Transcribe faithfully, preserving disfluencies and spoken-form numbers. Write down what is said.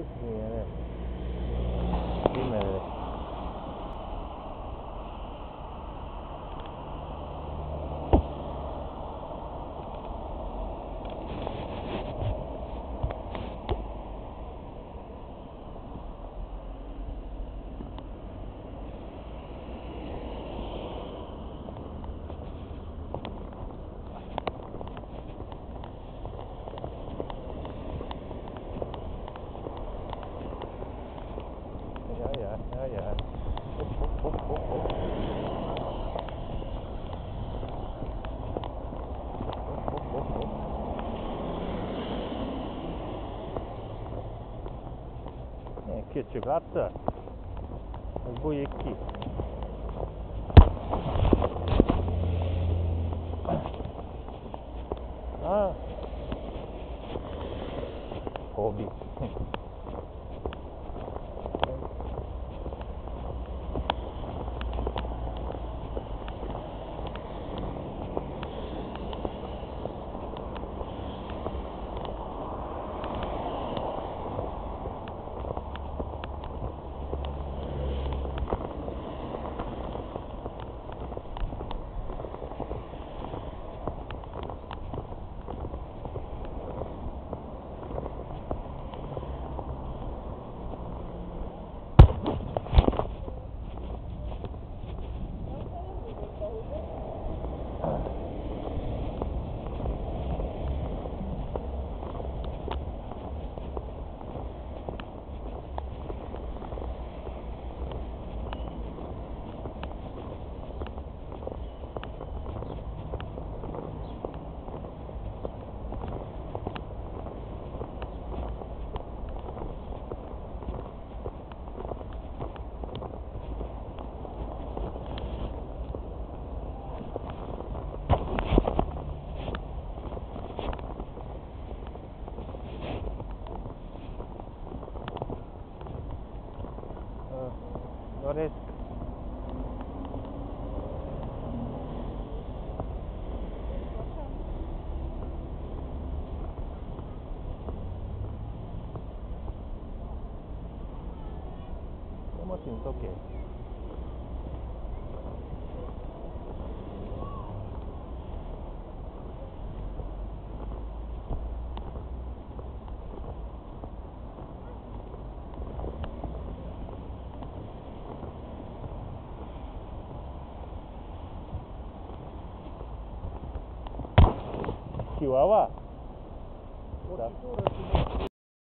Niin, ne. Pimeelle. Ja, ja, ja, ja. Hop, hop, hop, hop, hop. Hop, hop, hop, hop. Eh, che c'è cazzo? Il buiecchi. Ah. Hobby. Doresc. Eu mă simt ok. Chihuahua? O chitură și